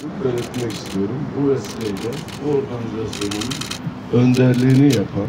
belirtmek istiyorum. Bu vesileyle bu organizasyonun önderliğini yapan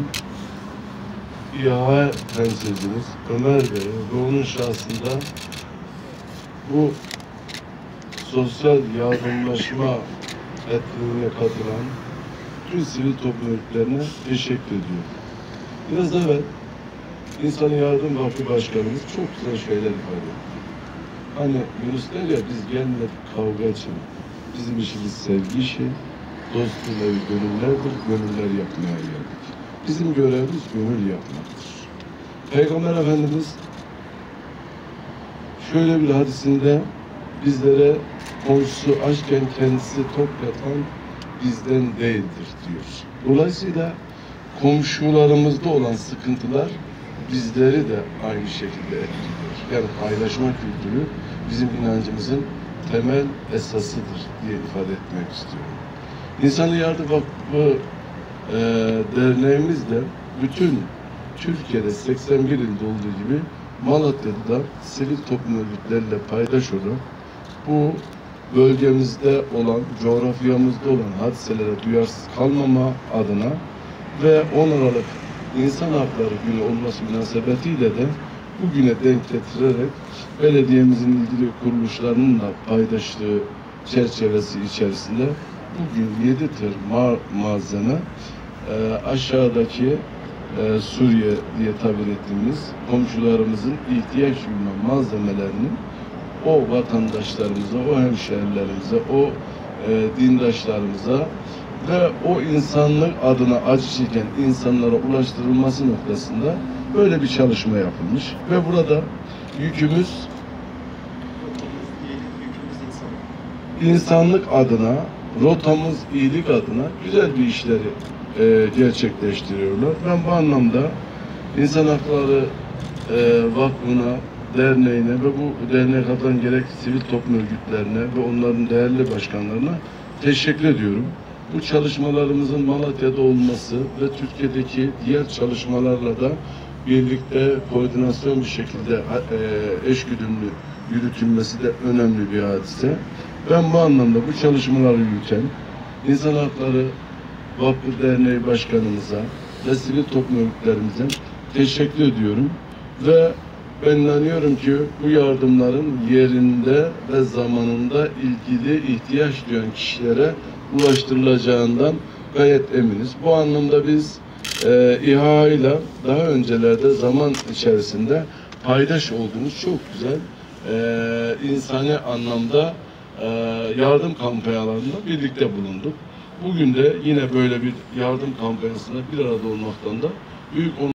İHA temsilcimiz Ömer Bey ve onun şahsında bu sosyal yardımlaşma etkinliğine katılan tüm sivil toplum örgütlerine teşekkür ediyorum. Biraz evvel İnsan Yardım Vakfı Başkanımız çok güzel şeyler ifade etti. Hani Yunus der ya, biz gelmedik kavga için. Bizim işimiz sevgi işi, dostun evi gönüllerdir, gönüller yapmaya geldik. Bizim görevimiz gönül yapmaktır. Peygamber Efendimiz şöyle bir hadisinde bizlere komşusu açken kendisi tok yatan bizden değildir diyor. Dolayısıyla komşularımızda olan sıkıntılar bizleri de aynı şekilde etkiliyor. Yani paylaşma kültürü bizim inancımızın temel esasıdır diye ifade etmek istiyorum. İnsan Yardım Vakfı derneğimiz de bütün Türkiye'de 81 ilde olduğu gibi Malatya'da sivil toplum örgütleriyle paydaş olan bu bölgemizde olan, coğrafyamızda olan hadiselere duyarsız kalmama adına ve 10 Aralık İnsan Hakları Günü olması münasebetiyle de bugüne denk getirerek belediyemizin ilgili kuruluşlarının da paydaşlığı çerçevesi içerisinde bugün 7 tır malzeme aşağıdaki Suriye diye tabir ettiğimiz komşularımızın ihtiyaç duyulan malzemelerinin o vatandaşlarımıza, o hemşehrilerimize, o dindaşlarımıza ve o insanlık adına acı çeken insanlara ulaştırılması noktasında böyle bir çalışma yapılmış. Ve burada yükümüz insanlık adına, rotamız iyilik adına güzel bir işleri gerçekleştiriyorlar. Ben bu anlamda İnsan Hakları Vakfı'na, derneğine ve bu derneğe katılan gerek sivil toplum örgütlerine ve onların değerli başkanlarına teşekkür ediyorum. Bu çalışmalarımızın Malatya'da olması ve Türkiye'deki diğer çalışmalarla da birlikte koordinasyon bir şekilde eşgüdümlü yürütülmesi de önemli bir hadise. Ben bu anlamda bu çalışmaları yürüten İnsan Hakları Vakfı Derneği Başkanımıza ve sivil toplum örgütlerimize teşekkür ediyorum ve ben inanıyorum ki bu yardımların yerinde ve zamanında ilgili ihtiyaç duyan kişilere ulaştırılacağından gayet eminiz. Bu anlamda biz İHA ile daha öncelerde zaman içerisinde paydaş olduğumuz çok güzel insani anlamda yardım kampanyalarında birlikte bulunduk. Bugün de yine böyle bir yardım kampanyasında bir arada olmaktan da büyük